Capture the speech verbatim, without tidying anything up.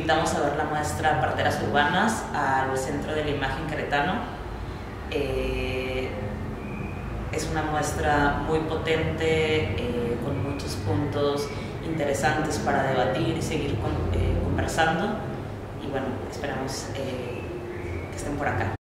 invitamos a ver la muestra Parteras Urbanas al Centro de la Imagen Queretano. Eh, es una muestra muy potente, eh, con muchos puntos interesantes para debatir y seguir con, eh, conversando. Y bueno, esperamos eh, que estén por acá.